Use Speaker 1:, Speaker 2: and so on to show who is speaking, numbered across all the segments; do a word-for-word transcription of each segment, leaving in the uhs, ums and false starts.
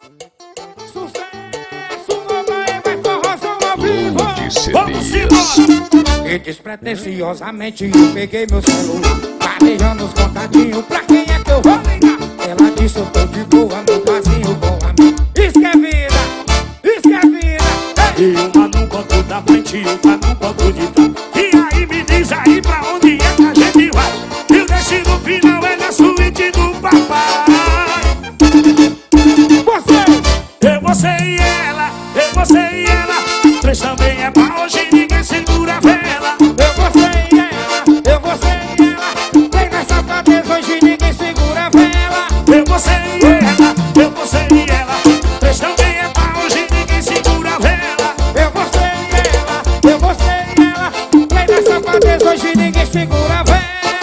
Speaker 1: Sucesso, mamãe, vai forrozão ao vivo.
Speaker 2: Vamos embora!
Speaker 1: E despretensiosamente eu peguei meu celular, parejando os contatinhos, pra quem é que eu vou ligar? Ela disse eu tô de boa, meu casinho bom amigo. Isso que é vida, isso que é vida.
Speaker 2: E uma no banco da frente e outra no banco de trás. E aí me diz aí pra onde é que a gente vai? E o destino final é na suíte do papai.
Speaker 1: Você,
Speaker 2: eu, você e ela, eu, você e ela. Três também é pra hoje, ninguém segura a vela.
Speaker 1: eu, você e ela, eu, você e ela. Vem na safadeza, hoje ninguém segura a vela.
Speaker 2: Eu, você e ela, eu, você e ela. Três também é pra hoje, ninguém segura a vela.
Speaker 1: Eu, você e ela, eu, você e ela. Vem na safadeza, hoje ninguém segura a vela.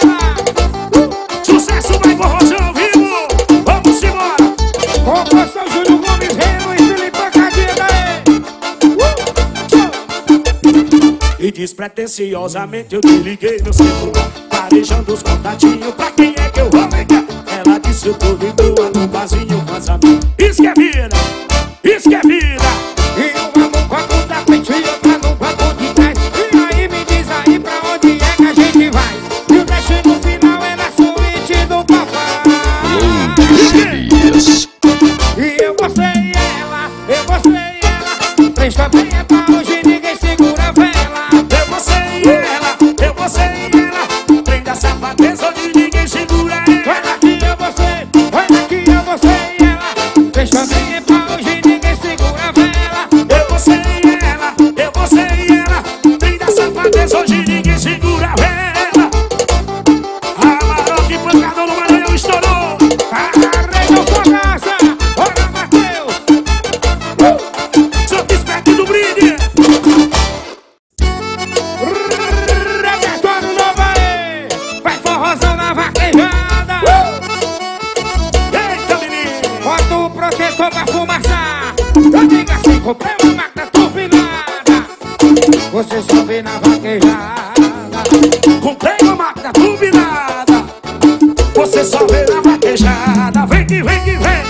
Speaker 2: Sucesso vai forrozão ao vivo. Vamos embora.
Speaker 1: Composição Júnior Gomes, Reno e Felipe Pancadinha daí.
Speaker 2: E despretensiosamente eu te liguei no celular, parejando os contatinhos, pra quem é que eu vou ligar? Ela disse eu tô de boa no barzinho com as amigas. Isso que é vida, isso que é vida.
Speaker 1: E uma no banco da frente e outra no banco de trás. E aí me diz aí pra onde é que a gente vai? E o destino final é na suíte do papai. E eu, você e ela, eu, você e ela. Três também é pra hoje, ninguém segura a vela.
Speaker 2: Eu, você e ela, eu, você e ela. Trem da safadeza onde ninguém segura ela.
Speaker 1: Olha aqui eu, você, olha aqui eu, você e ela. Três também é pra hoje, ninguém segura a vela.
Speaker 2: Eu, você e ela, eu, você e ela. Trem da safadeza onde ninguém segura a vela. Amarok pancadão no Maranhão estourou.
Speaker 1: Arrega fogaça, olha Matheus.
Speaker 2: Sou desperto do brinde.
Speaker 1: Repertório novo aí. Vai forrozão na vaquejada.
Speaker 2: Eita, menino.
Speaker 1: Bota o protetor pra fumaçar. Eu digo assim, comprei uma máquina turbinada. Você só vê na vaquejada.
Speaker 2: Comprei uma máquina turbinada. Você só vê na vaquejada. Vem que vem que vem.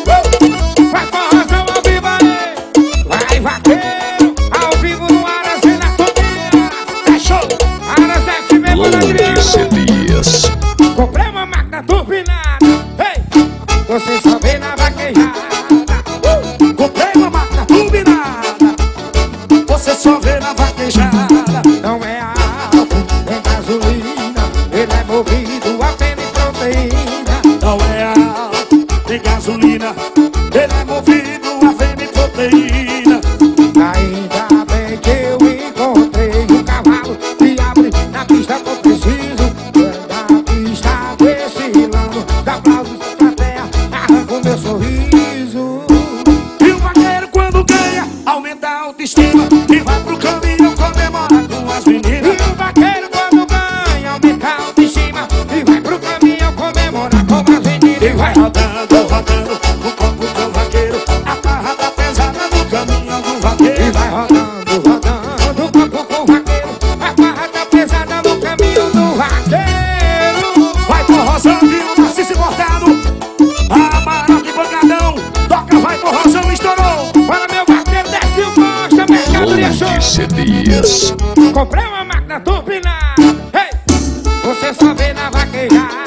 Speaker 1: Vai forrozão ao vivo aí. Vai vaqueiro, ao vivo no Aras e na Toquinha.
Speaker 2: É show.
Speaker 1: Aras F M por Adriano.
Speaker 3: Dias.
Speaker 1: Comprei uma máquina turbinada. Ei, você só vê na vaquejada.
Speaker 2: Comprei uma máquina turbinada. Você só vê na vaquejada.
Speaker 1: Não é álcool, nem gasolina. Ele é movido apenas em proteína.
Speaker 2: Não é álcool, tem gasolina. Ele é movido a fêmea e proteína.
Speaker 1: Ainda bem que eu encontrei um cavalo que abre na pista que eu preciso. Da pista desfilando, dá aplausos pra terra, arranca o meu sorriso.
Speaker 2: E o vaqueiro quando ganha, aumenta a autoestima. E vai pro caminhão comemorar com as
Speaker 1: E
Speaker 2: meninas.
Speaker 1: o vaqueiro quando ganha, aumenta a autoestima. E vai pro caminhão comemorar com as meninas.
Speaker 2: E vai rodando, rodando, o copo do vaqueiro. A barra tá pesada no caminhão do
Speaker 1: E
Speaker 2: vaqueiro.
Speaker 1: vai rodando, rodando, o copo com o vaqueiro. A barra tá pesada no caminho do vaqueiro.
Speaker 2: Vai forrozão, viu, Narciso Cortado. Amarok pancadão. Toca, vai forrozão, estourou.
Speaker 1: Para meu vaqueiro, desce o costa, mercadoria show.
Speaker 3: Dias.
Speaker 1: Comprei uma máquina turbinada. Ei, você só vê na vaquejada.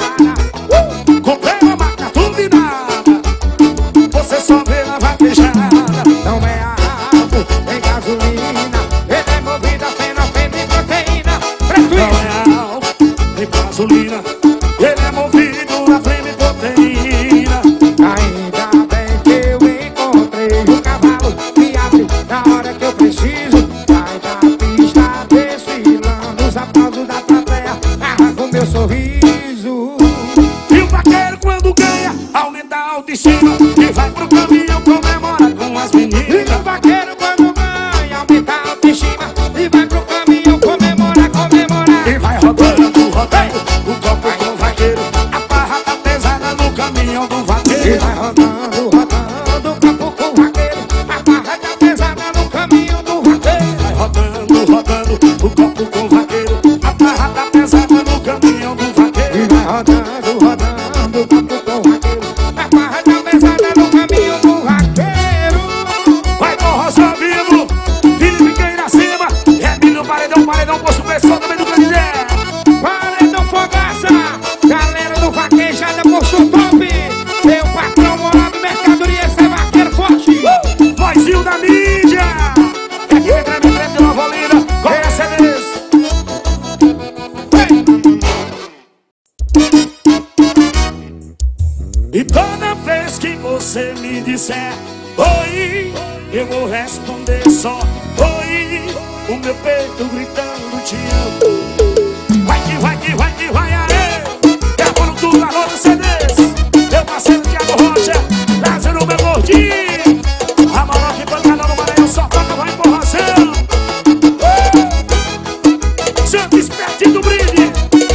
Speaker 2: Comprei uma máquina turbinada. Você só vê na vaquejada.
Speaker 1: Não é álcool, nem gasolina. Ele é movido a fenofena e proteína. Preto
Speaker 2: Não
Speaker 1: isso.
Speaker 2: é álcool, tem gasolina. Ele é movido a fêmea e proteína.
Speaker 1: Ainda bem que eu encontrei um cavalo que abre na hora que eu preciso. Sai da pista desfilando, os aplausos da plateia arranca o meu sorriso.
Speaker 2: E o vaqueiro quando ganha, aumenta a autoestima. E vai pro caminhão comemorar com as
Speaker 1: E
Speaker 2: meninas.
Speaker 1: o vaqueiro quando ganha, aumenta a autoestima. E vai pro caminhão comemorar, comemorar.
Speaker 2: E vai rodando, rodando, o copo com o vaqueiro. A barra tá pesada no caminhão do
Speaker 1: E
Speaker 2: vaqueiro.
Speaker 1: vai rodando, rodando, o campo com o vaqueiro. A barra tá pesada no caminho do vaqueiro.
Speaker 2: Vai rodando, rodando, o copo com o vaqueiro. A barra tá pesada no caminhão do
Speaker 1: E
Speaker 2: vaqueiro.
Speaker 1: vai rodando, rodando, o campo com o vaqueiro. A barra tá pesada no caminho do vaqueiro.
Speaker 2: me disser oi, eu vou responder só oi. O meu peito gritando te amo. Vai que vai que vai que vai, aê. Gravando tudo na Roda C Ds. Meu parceiro Thiago Rocha, Lázaro, meu gordinho. A Maloca e pancada no Maranhão, só toca, vai empurração. Santo espertinho do brinde.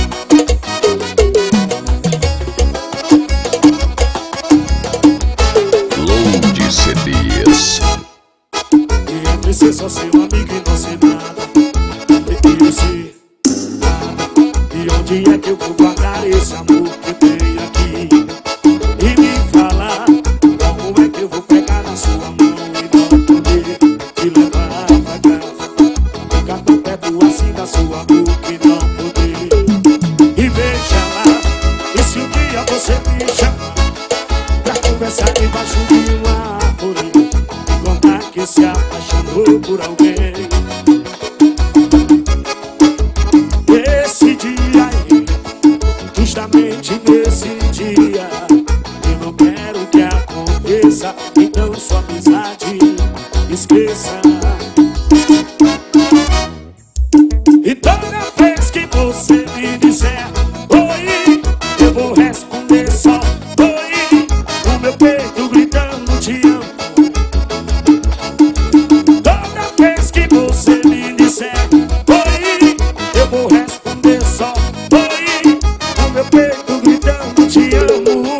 Speaker 3: Load C Ds.
Speaker 2: Entre ser só seu amigo e não ser nada, prefiro ser nada. E onde é que eu vou guardar esse amor que tem aqui? E me falar como é que eu vou pegar na sua mão e não poder te levar pra casa, ficar tão perto assim da sua boca e não poder. E veja lá, e se um dia você me chamar pra conversar debaixo de uma árvore, contar que se apaixonou por alguém. Esse dia aí, justamente nesse dia, eu não quero que aconteça, então sua amizade esqueça. E toda vez que você me disser oi, eu vou responder só oi. O meu peito gritando te amo. Toda vez que você me disser oi, eu vou responder só oi. O meu peito gritando te amo.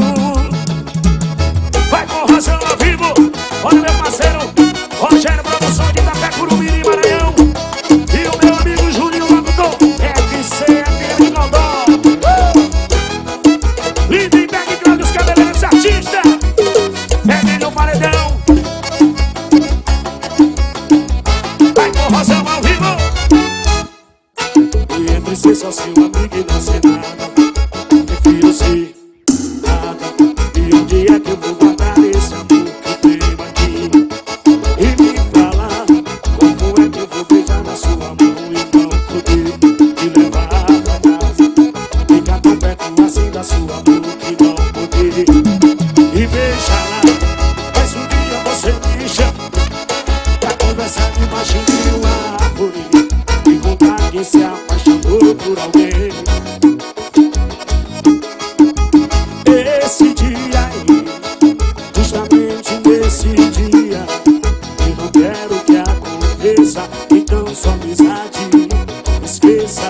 Speaker 2: Vai com Rojão ao vivo. Olha meu parceiro Rogério, produção de Itapé, Curumiri, Maranhão. E o meu amigo Juninho Locutor, F C F M Condó. Lindenberg, Cláudio, os cabeleireiros artistas. Peguei no paredão. Vai com Rojão ao vivo. E entre ser só seu amigo e não ser nada, prefiro ser nada. E onde é que eu vou guardar esse amor que eu tenho aqui? E me falar como é que eu vou beijar na sua mão e não poder te levar pra casa, ficar tão perto assim da sua boca e não poder. E veja lá, mas um dia você me chama pra conversar debaixo de uma árvore e contar que se apaixonou por alguém. Esse dia aí, justamente nesse dia, eu não quero que aconteça, então sua amizade esqueça.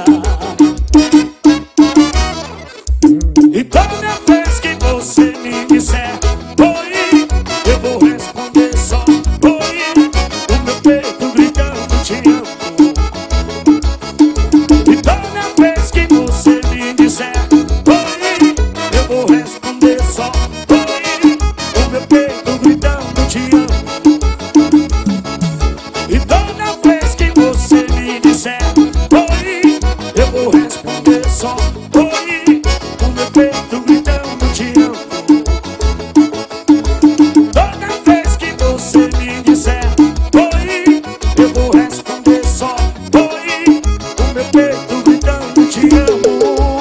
Speaker 2: E toda vez que você me disser oi, eu vou responder só oi. O meu peito gritando te amo. E toda vez que você me disser oi, eu vou responder só oi. O meu peito gritando te amo. E toda vez que você me disser oi, eu vou responder só oi. O meu peito gritando te amo. Toda vez que você me disser oi, eu vou responder só oi. O meu peito gritando te amo.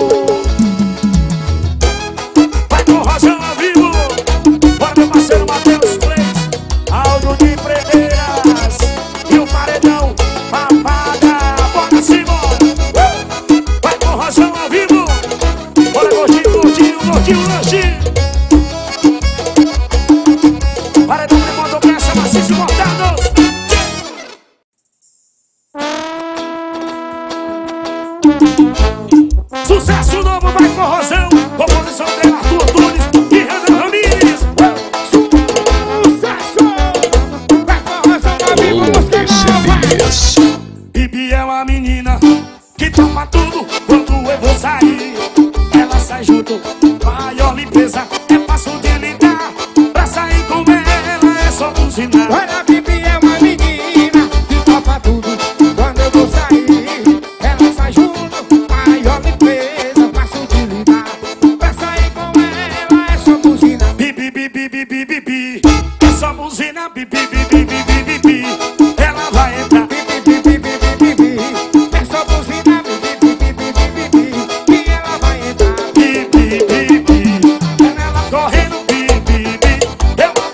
Speaker 2: Vai com o Rojão ao vivo. Bora meu parceiro Matheus Plays, áudio de Fredeiras e o paredão papada. Bora Simão. Vai com o Rojão ao vivo. Bora gordinho, gordinho, gordinho, lanche. Paredão de moto peça, maciço cortados. Sucesso novo, vai com o Rojão. Composição de Arthur Tunes e Renan Ramírez.
Speaker 1: Sucesso! Vai com Rojão ao vivo, música
Speaker 3: Load C
Speaker 1: nova.
Speaker 3: Ds.
Speaker 2: Bibi é uma menina que topa tudo quando eu vou sair. Ela sai junto, maior limpeza, é fácil de lidar. Pra sair com ela é só buzinar.
Speaker 1: Olha, a Bibi é uma menina que topa tudo quando eu vou sair. Ela sai junto, maior limpeza, fácil de lidar. Pra sair com ela é só buzina.
Speaker 2: Bibi, bibi, bibi, bibi, é só buzina. Bibi, bibi, bibi, bibi, ela vai entrar.
Speaker 1: Bibi, bibi, bibi, bibi, é só buzina. Bibi, bibi, bibi, bibi, que ela vai entrar.
Speaker 2: Bibi, bibi, ela correndo. Bibi, bibi, eu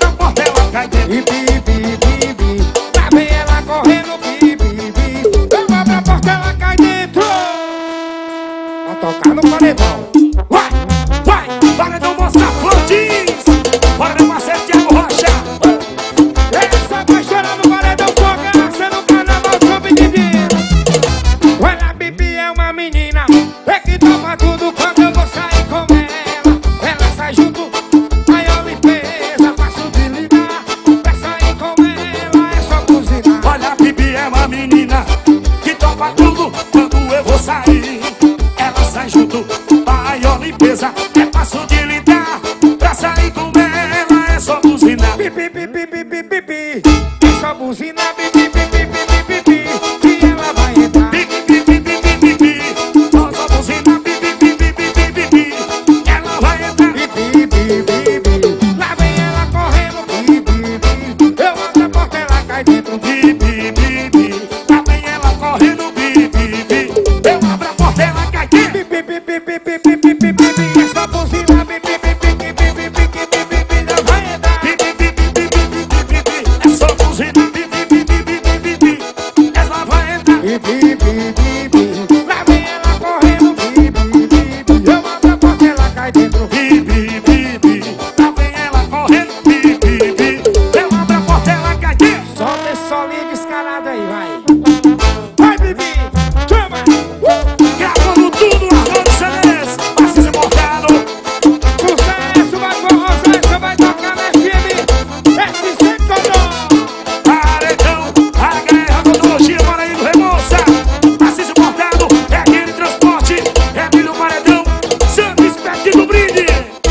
Speaker 2: buzina.
Speaker 1: Pipi, pipi, pipi, pipi. É só buzina, pipi, pipi, pipi, pipi. E ela vai entrar.
Speaker 2: Pipi, pipi, pipi, pipi. Só só buzina, pipi, pipi, pipi, pipi. Ela vai entrar.
Speaker 1: Pipi, pipi, pipi. Lá vem ela correndo. Pipi, pipi. Eu abro a porta, ela cai dentro.
Speaker 2: Pipi, pipi. Lá vem ela correndo. Pipi, pipi. Eu abro a porta, ela cai dentro.
Speaker 1: Pipi, pipi, pipi, pipi, pipi, pipi. É só buzina, pipi, pipi, pipi, pipi, pipi, pipi. Ela vai entrar.
Speaker 2: Pipi, pipi, pipi, pipi, pipi. É só buzina, pipi, pipi, pipi, pipi. Ela vai entrar.
Speaker 1: Pipi, pipi, pipi. Lá vem ela correndo. Pipi, pipi. Eu abro a porta, ela cai dentro.
Speaker 2: Pipi, pipi. Lá vem ela correndo. Pipi, pipi. Eu abro a porta, ela cai dentro.
Speaker 1: Solta esse solinho descarado aí, vai. Vai, Bibi. Chama. Uh.
Speaker 2: Gravando tudo, Arnaldo Celes. Assis Importado.
Speaker 1: Sucesso, vai forrosar, você vai tocar na F M. F C Codó.
Speaker 2: Paredão, a guerra, odontologia, Paraíba, Remoça. Assis Importado, é aquele transporte. É Milho Paredão, Santo Espectro do Brinde.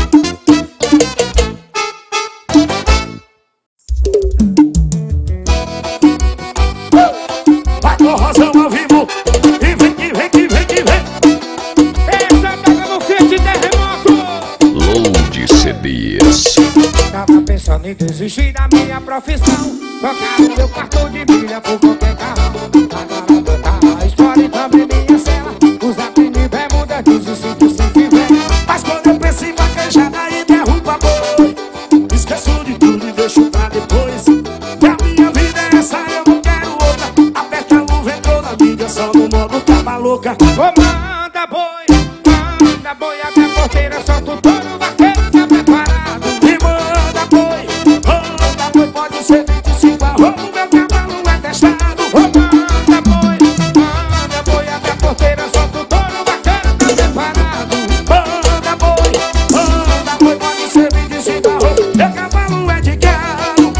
Speaker 2: Vai corrosão ao vivo. E vem que vem que vem que vem.
Speaker 1: Essa toca no feito terremoto.
Speaker 3: Load C Ds.
Speaker 1: Tava pensando em desistir da minha profissão. Trocar o meu cartão de milha por qualquer carro. Agora botar a história e também minha cela. Usar tênis, bermuda, jeans e cinto se tiver.
Speaker 2: Mas quando eu penso em vaquejada e derruba boi, esqueço de tudo e deixo pra depois. Que a minha vida é essa, eu não quero outra. Aperta a luva, entrou na mídia, só no modo tava louca.
Speaker 1: Ô, manda boi, manda boi, abre a porteira, solta o touro, vaqueiro tá preparado.
Speaker 2: E manda boi, manda boi, pode ser vinte e cinco arroba, meu cavalo é testado.
Speaker 1: Ô, manda boi, manda boi, abre a porteira, solta o touro, vaqueiro tá preparado.
Speaker 2: Manda boi, manda boi, pode ser vinte e cinco arroba, meu cavalo é de galo.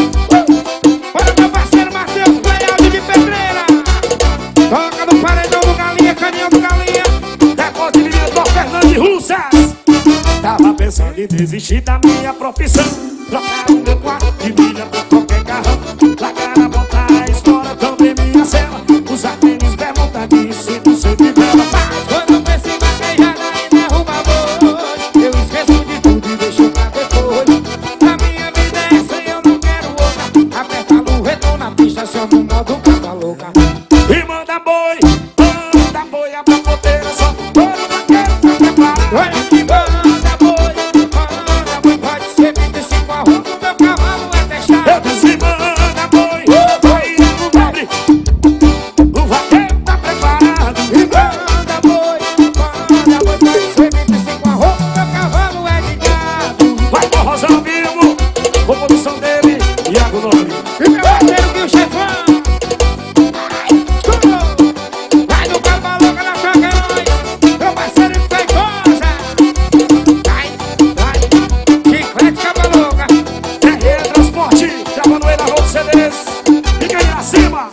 Speaker 1: Olha meu parceiro Matheus, Playaldi de Pedreira. Toca no paredão do Galinha, caninhão do Galinha.
Speaker 2: Depois de Diretor Fernando Russas. Tava pensando em desistir da minha profissão. Trocar o meu quarto de milha por qualquer carrão. Largar a botar a história, também minha cela. Usar tênis, bermuda, de cinto, sempre vela.
Speaker 1: Mas quando eu penso em vaquejada e derruba boi, eu esqueço de tudo e deixo pra depois. A minha vida é essa e eu não quero outra. Aperta a luz, retorno na pista, só no modo cava louca.
Speaker 2: E manda boi, manda boi, abre a porteira, só todo vaqueiro tá preparado.
Speaker 1: Olha que manda boi, manda boi, pode ser vinte e cinco arroba, meu cavalo é testado.
Speaker 2: Eu disse manda boi, aí não cobre, o vaqueiro tá preparado.
Speaker 1: E manda boi, manda boi, pode ser vinte e cinco arroba, meu cavalo é de gado.
Speaker 2: Vai com Rosão Vivo, com produção dele, Iago Nome.
Speaker 1: E meu parceiro que o chefão. Vai no cava louca na troca, é nóis. Meu parceiro que fez coisa. Vai, vai, chiclete cava louca.
Speaker 2: Terreira Transporte, gravando ele na Road C Ds. Fica aí acima.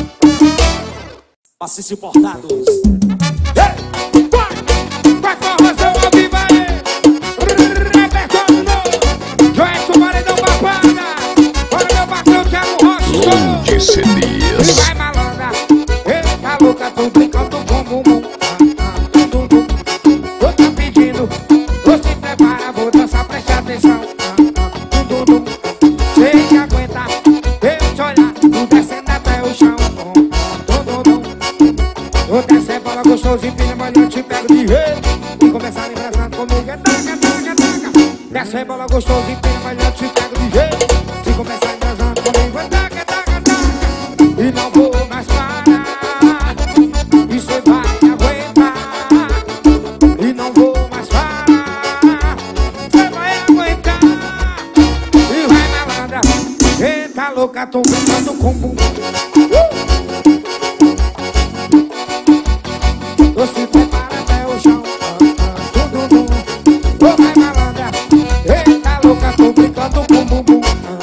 Speaker 2: Assis Importados. Ei, vai!
Speaker 1: Vai forrozão ao vivo aí. Repertório novo. Joelson Paredão Papada. Olha meu patrão Thiago Rocha.
Speaker 3: Load C
Speaker 1: E
Speaker 3: Ds.
Speaker 1: vai malandra. Eita louca, tô brincando com bumbum. Tô tá pedindo. Você prepara, vou dançar, preste atenção. Sem que aguentar, eu te olhar, tu descendo até o chão. Vou descer bola gostoso e pilha, mas eu te pego de jeito. E começar embrasando comigo, é taca, taca, taca. Desce bola gostoso e pilha, mas eu te pego de jeito. Se começar embrasando comigo, é taca, taca, taca. E não vou mais parar. E cê vai aguentar. E não vou mais parar. Cê vai aguentar. E vai malandra. Eita louca, tô brincando com bumbum. Você prepara até o chão. Ô vai malandra. Eita louca, tô brincando com bumbum.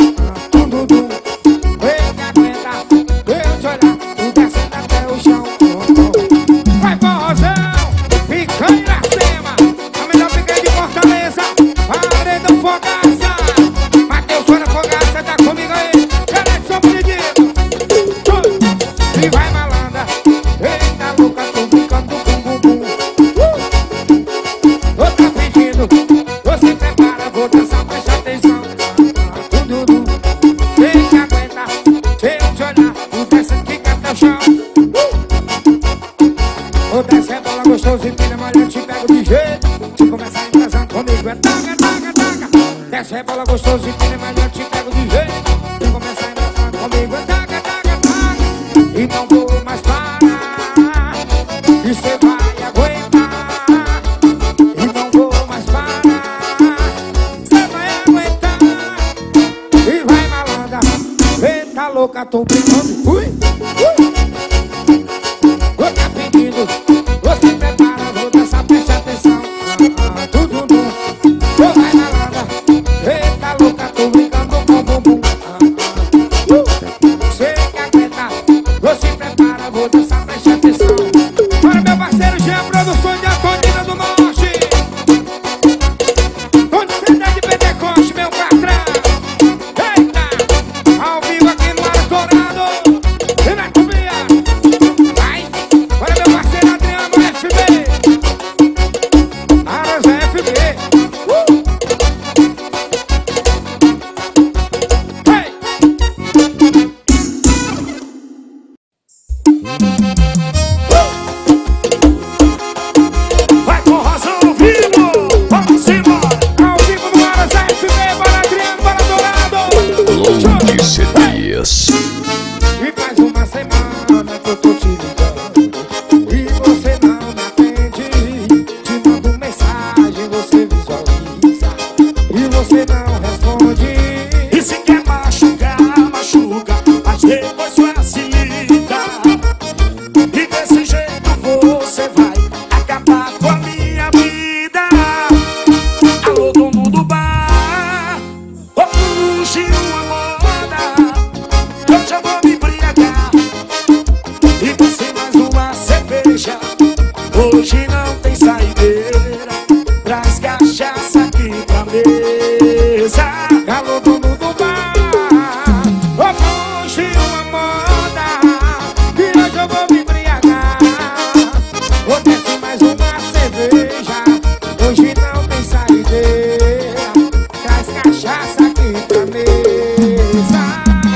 Speaker 1: Eita aguenta, eu te olhar, tu descendo até o chão. Vai forrozão, picanha Iracema. A melhor picanha de Fortaleza. Paredão Fogaça. Eita louca, tô brincando. Ui, ui. Vou tá pedindo, você prepara, vou dançar, preste atenção. Ah, ah, tudo bom, vou vai na lada. Eita louca, tô brincando com bumbum. Ah, ah, uh. Você que aguenta, você prepara, vou dançar, preste atenção. Para meu parceiro Jean, produção de Antonina do Norte. Onde você tá de Pentecoste, meu patrão? Eita, ao vivo aqui no Aras Dourado. E na cubia. Vai, para meu parceiro Adriano F B. Aras F B. Uh. Hey.
Speaker 2: Vai com razão ao vivo, vamos embora.
Speaker 1: Ao vivo no Aras F B, para Adriano, para Dourado.
Speaker 3: Load C Ds.
Speaker 1: E faz uma semana que eu tô te ligando e você não me atende. Te mando mensagem, você visualiza e você não responde.
Speaker 2: E se quer machucar, machuca, mas depois facilita. E desse jeito você vai acabar com a minha vida. Alô, dono do bar, ô puxe uma moda, eu já vou me embriagar. E descer mais uma cerveja, hoje não tem saideira. Traz cachaça aqui pra mesa.
Speaker 1: Alô, dono do bar, ô puxe uma moda que hoje eu vou me embriagar. Vou descer mais uma cerveja, hoje não tem saideira. Traz cachaça aqui pra mesa.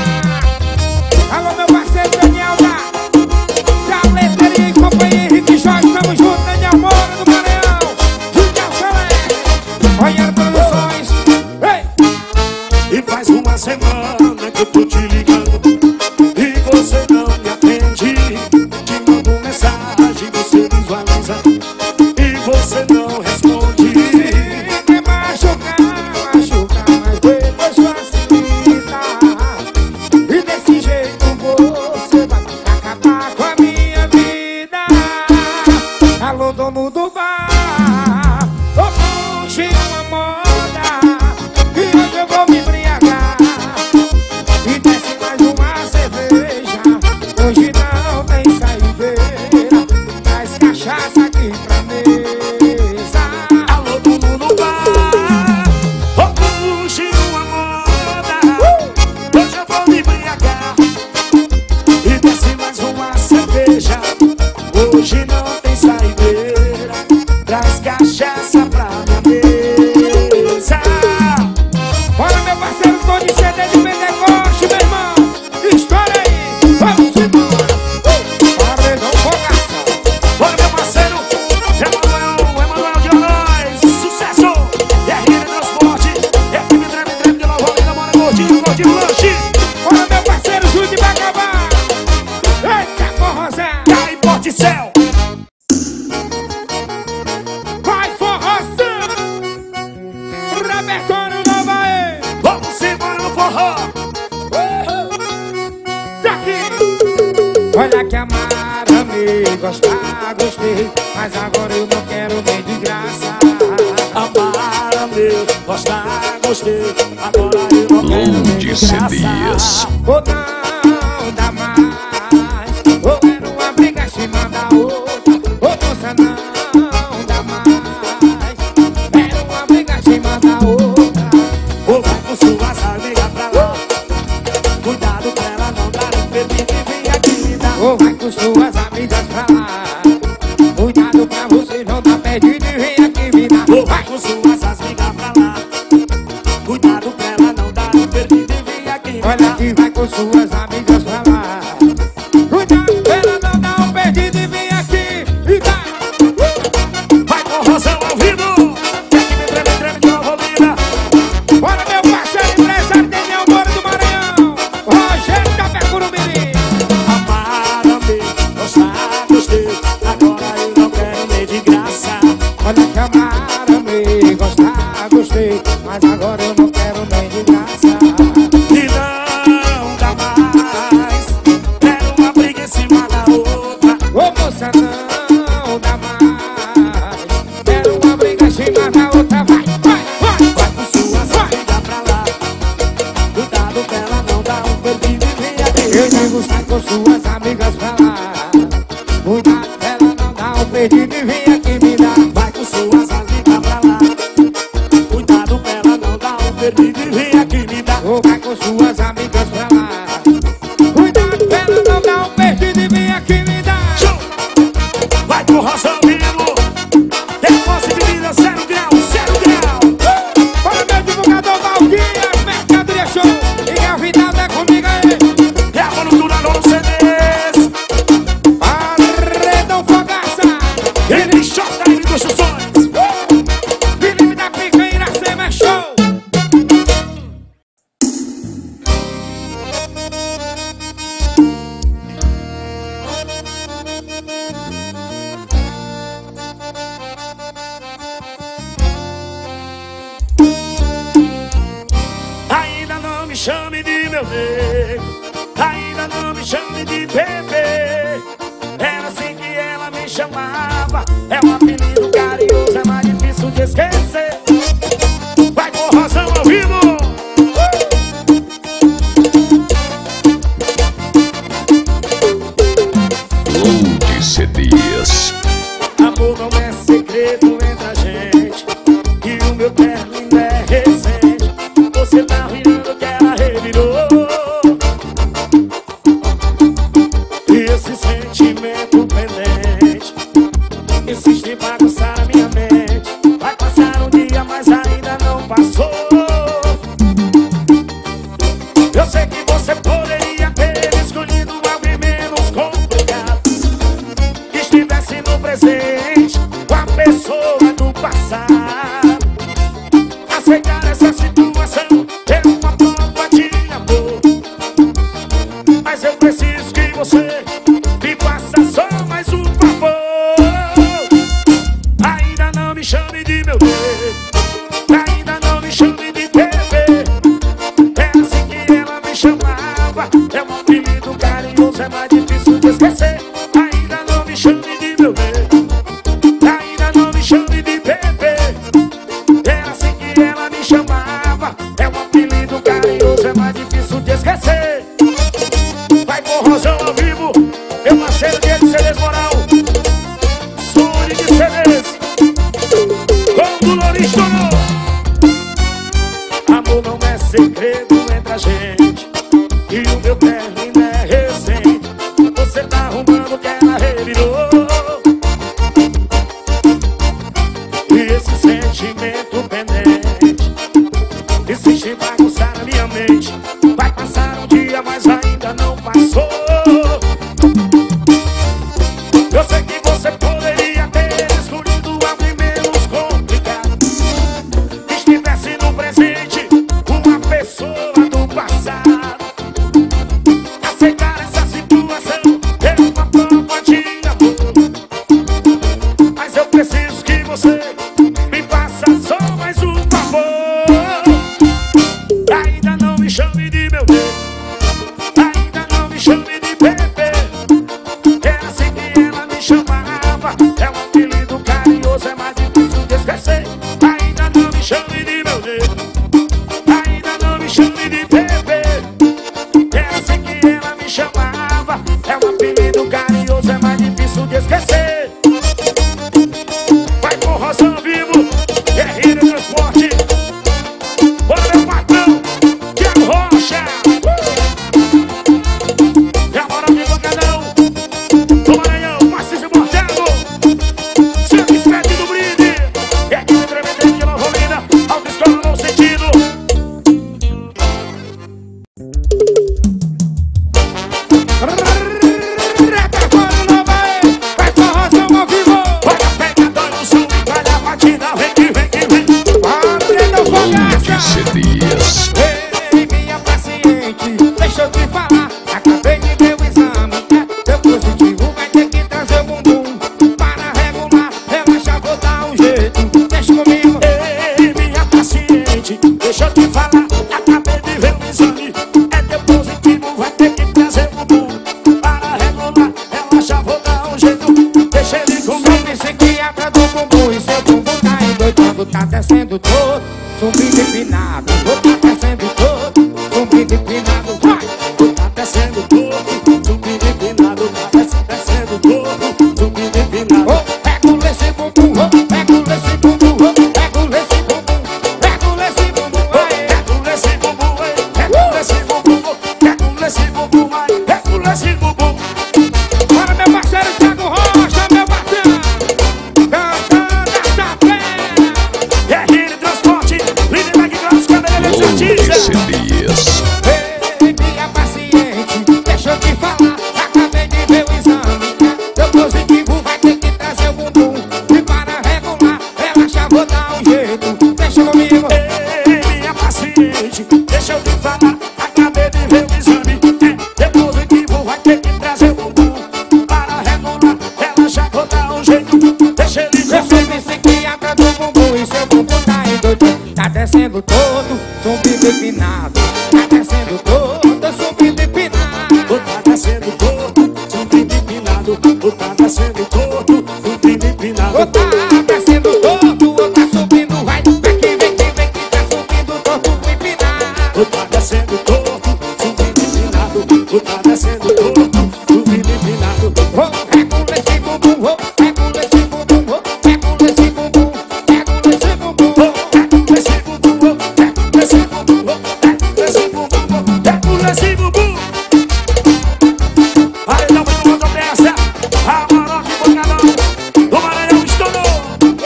Speaker 1: Alô, meu parceiro Daniel da da Leteria e Companhia Henrique Jorge, tamo junto, Daniel Moura do Maranhão, junto ao Pelé, Royal Produções. Ei!
Speaker 2: E faz uma semana que eu tô te ligando e você não me atende. Te mando mensagem, você visualiza e você não responde.
Speaker 1: Se quer machucar, machucar, mas depois facilita. E desse jeito você vai acabar com a minha vida. Alô, dono do bar, ô puxe uma moda que hoje eu vou me embriagar. E desce mais uma cerveja, hoje não tem saideira. Traz cachaça aqui pra mesa.
Speaker 2: Alô, dono do bar, ô puxe uma moda, hoje eu vou me embriagar. E desce mais uma cerveja, hoje não tem saideira. Traz cachaça pra minha mesa.
Speaker 1: Bora, meu parceiro Tony C D de Pentecoste, meu irmão. Estoura aí, vamos embora. Paredão Fogaça.
Speaker 2: Bora, meu parceiro Emanuel, Emanuel de Horóis. Sucesso! R N Transporte, equipe Treme Treme de Nova Olinda, bora gordinho, gordinho lanche.
Speaker 1: Bora, meu parceiro Júlio de Bacabá. Eita, forrozão.
Speaker 2: Cai Porticel.
Speaker 1: Vai, forrozão. Robertônio Nova aí.
Speaker 2: Vamos embora no forró.
Speaker 1: Daqui. Olha que amar-me, gostar, gostei, mas agora eu não quero nem de graça.
Speaker 2: Amar-me, gostar, gostei, agora eu não quero nem de
Speaker 3: Load C
Speaker 2: graça.
Speaker 3: Ds.
Speaker 1: Ou não dá mais, ou quero uma briga em cima da outra. Ou você não dá mais, quero uma briga em cima da outra.
Speaker 2: Ou vai com suas amigas pra lá, cuidado pra ela não dar um pepino e vem aqui me dar.
Speaker 1: Ou vai com suas amigas pra lá, cuidado pra você não dar perdido e vem aqui me dar.
Speaker 2: Ou vai com suas amigas pra lá, cuidado pra ela não dar um pepino e vem aqui me dar.
Speaker 1: Olha que vai com suas amigas pra lá, cuidado pra ela não dar um perdido e vem aqui e dá.
Speaker 2: Vai com Rosão ao vivo, equipe Treme Treme de Nova Olinda.
Speaker 1: Bora, meu parceiro empresário Daniel Moura do Maranhão, Rogério da Percurumirim.
Speaker 2: Amar-me, gostar, gostei, agora eu não quero nem de graça.
Speaker 1: Olha que amar-me, gostar, gostei, mas agora eu não quero nem de graça.
Speaker 2: E não dá mais.
Speaker 1: Eu digo sai com suas amigas pra lá. Cuidado dela não dá um perdido e vem aqui me dar.
Speaker 2: Vai com suas amigas pra lá. Cuidado pra ela não dar um perdido e vem aqui me dar.
Speaker 1: Ou vai com suas amigas pra lá. Cuidado pra ela não dá um perdido e vem aqui me dar.
Speaker 2: Show! Vai com o Rosão Vivo. Depois de bebida, zero grau, zero grau.
Speaker 1: Para meu divulgador Valguinha, Mercadoria Show. E Galvidade é comigo aí.
Speaker 2: É a manutura no C Ds.
Speaker 1: Paredão Fogaça.
Speaker 2: Ele chota em construções.
Speaker 1: Felipe da Pica e Iracema é show.
Speaker 2: Ainda não me chame de meu bem, ainda não me chame de bebê. Era assim que ela me chamava. É um apelido carinhoso, é mais difícil de esquecer. Vai com o Rosão ao vivo.
Speaker 3: Load C Ds.
Speaker 2: Amor não é segredo entre a gente, e o meu término é recente. Você tá rindo que ela revirou. E esse sentimento pendente insiste em bagunçar a minha mente. Vai passar um dia, mas ainda não passou. Eu sei que você poderia ter escolhido alguém menos complicado, que estivesse no presente com a pessoa do passado. Aceitar essa situação é uma prova de amor, mas eu preciso que você me faça só mais um favor. Ainda não me chame de meu bem, ainda não me chame de bebê. É assim que ela me chamava. É um apelido carinhoso, é mais difícil de esquecer. Ainda não me chame de meu bem, ainda não me chame de bebê. É assim que ela me chamava. É um apelido carinhoso, é mais difícil de esquecer. Vai com o Rosão ao vivo, meu parceiro dele, C Ds Moral. Sony de C Ds, com o Lourinho estourou. Amor não é segredo entre a gente, e o meu término é recente. Você tá arrumando que ela revirou. E esse sentimento pendente insiste em bagunçar a minha mente. Vai passar um dia, mas ainda não passou. Eu sei que você poderia ter escolhido alguém menos complicado, que estivesse no presente uma pessoa do passado. Aceitar essa situação é uma prova de amor, mas eu preciso que você me faça só mais um favor. Ainda não me chame de meu bem, ainda não me chame de bebê. Era assim que ela me chamava. É um apelido carinhoso, é mais difícil de esquecer. Ainda não me chame de meu bem, ainda não me chame de bebê. Era assim que ela me chamava. É um apelido carinhoso, é mais difícil de esquecer. Vai com o Rosão vivo, Guerreiro Transporte. Bora meu patrão, Thiago Rocha. E agora o divulgadão do Maranhão, Marcísio Bortelo. Seu Espete do Brinde. E aqui no Tremendente de Nova Olinda, Autoescola no sentido.
Speaker 1: Repertório novo aí. Vai com o Rosão ao vivo.
Speaker 2: Olha a pegadora no som, olha a batida. Vem que vem que vem.
Speaker 1: Paredão
Speaker 3: Load
Speaker 1: Fogaça.
Speaker 3: C Ds.
Speaker 1: Ei, minha paciente, deixa eu te falar. Acabei de ver o exame, é, deu positivo. Vai ter que trazer o bumbum para regular. Relaxa, vou dar um jeito. Deixa comigo.
Speaker 2: Ei, minha paciente, deixa eu te falar. Acabei de ver o exame, é teu positivo. Vai ter que trazer o bumbum para regular. Relaxa, vou dar um jeito. Deixa ele
Speaker 1: Sou
Speaker 2: comigo.
Speaker 1: psiquiatra do bumbum e seu bumbum tá endoidando, tá descendo todo. Zumbido empinado, vou tá descendo todo. Zumbido empinado, vai.
Speaker 2: Tá descendo todo. descendo torto, subindo empinado.
Speaker 1: Ou tá descendo torto, ou tá subindo, vai. Vem que vem que vem que tá subindo torto, empinado.
Speaker 2: Ou tá descendo torto, subindo empinado. Ou tá descendo torto, subindo empinado.
Speaker 1: Oh, regula esse bumbum, oh, regula esse bumbum, oh, regula esse bumbum, regula esse bumbum,
Speaker 2: Oh, esse bumbum, oh, esse bumbum, oh, esse bumbum, oh, esse bumbum. Aí dá uma outra peça, a Maroca e Bocadão, do Maranhão estourou.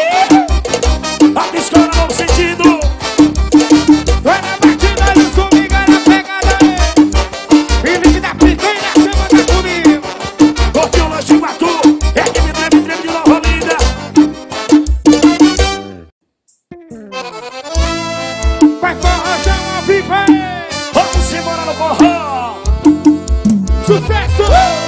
Speaker 2: A piscona no sentido.
Speaker 1: vai na batida e o som liga na pegada. Felipe da Picanha, você manda comigo.
Speaker 2: Porque o lanche matou, é que me treme, treme de Nova Olinda.
Speaker 1: Vai forrozão ao vivo aí.
Speaker 2: Vamos embora no forró.
Speaker 1: Sucesso!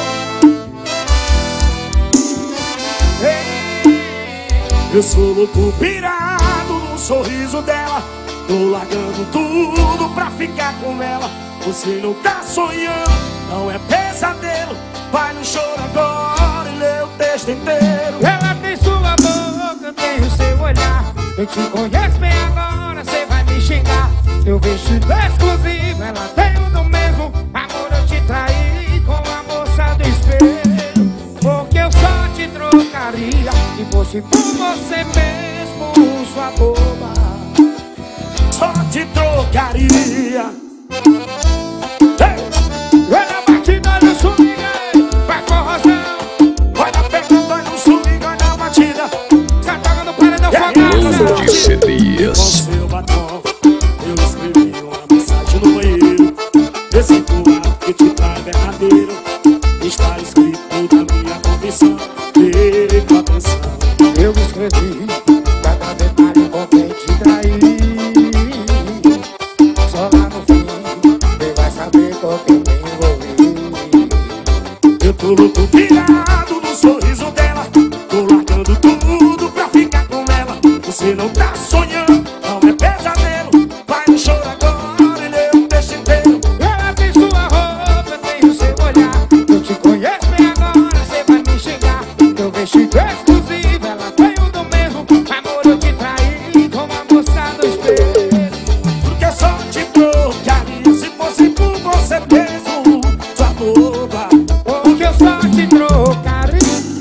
Speaker 2: Eu sou louco pirado no sorriso dela. Tô largando tudo pra ficar com ela. Você não tá sonhando, não é pesadelo. Vai no choro agora e lê o texto inteiro.
Speaker 1: Ela tem sua boca, tem o seu olhar. Eu te conheço bem agora, cê vai me xingar. Eu vestido exclusivo, ela tem o do mesmo. Amor, eu te traí com a moça do espelho. Porque eu só te trocaria se fosse por você mesmo, sua boba.
Speaker 2: Só te trocaria. Ei!
Speaker 1: Vai na batida do swing, vai forrozão.
Speaker 2: Vai na perna, vai no swing, vai na batida.
Speaker 1: Cê toca no paredão
Speaker 3: Load
Speaker 1: fogado.
Speaker 3: C
Speaker 2: Com
Speaker 3: Ds.
Speaker 2: seu batom, eu escrevi uma mensagem no banheiro. Esse poema que te traz verdadeiro está escrito na minha confissão. Presta atenção.
Speaker 1: Eu escrevi cada detalhe com quem te traí. Só lá no fim, você vai saber com quem me envolvi.
Speaker 2: Eu tô louco pirado no sorriso dela. Tô largando tudo pra ficar com ela. Você não tá sonhando, não é pesadelo. Vai no choro agora e lê o texto inteiro.
Speaker 1: Ela tem sua roupa, tem o seu olhar. Eu te conheço bem agora, você vai me xingar. Eu vestido exclusivo, ela tem o do mesmo. Amor, eu te traí com a moça do espelho.
Speaker 2: Porque eu só te trocaria se fosse por você mesmo, sua boba.
Speaker 1: Porque eu só te trocaria.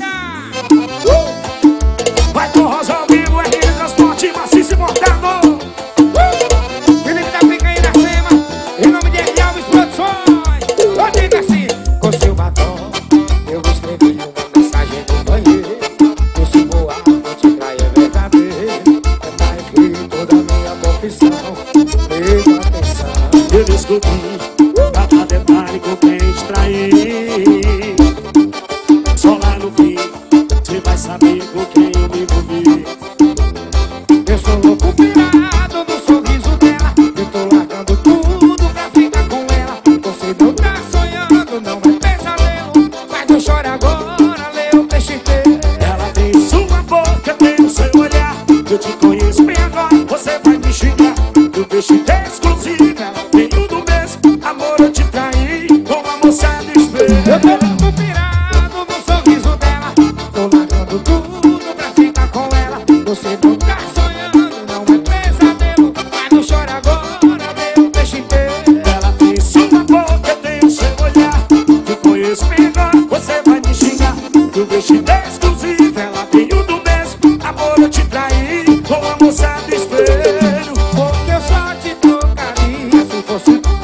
Speaker 2: Vai com rosa ao vivo, é aquele transporte maciço e mortado.
Speaker 1: Felipe da Picanha na cima, em nome de R. Alves Produções. Eu digo assim, com seu batom, eu escrevi uma mensagem no banheiro. Esse boato que te trai é verdadeiro. É tá escrito da minha confissão. Presta atenção.
Speaker 2: Eu descobri cada detalhe com quem te traí. Só lá no fim, você vai saber com quem eu me envolvi.
Speaker 1: Eu sou louco pirado no sorriso dela. Eu tô largando tudo pra ficar com ela. Você não tá sonhando, não é pesadelo. Mas não chora agora, lê o texto inteiro.
Speaker 2: Ela tem sua boca, tem o seu olhar. Eu te conheço bem agora, você vai me xingar. Eu deixo exclusivo, ela tem o do mesmo. Amor, eu te traí com a moça do espelho.
Speaker 1: Eu tô louco pirado no sorriso dela. Tô largando tudo pra ficar com ela. Você não tá sonhando, não é pesadelo. Mas não chora agora, lê o texto inteiro.
Speaker 2: Ela tem sua boca, tem o seu olhar. Eu conheço bem agora, você vai me xingar. Eu vestido exclusivo, ela tem o do mesmo. Amor, eu te traí com a moça do espelho.
Speaker 1: Porque eu só te trocaria se fosse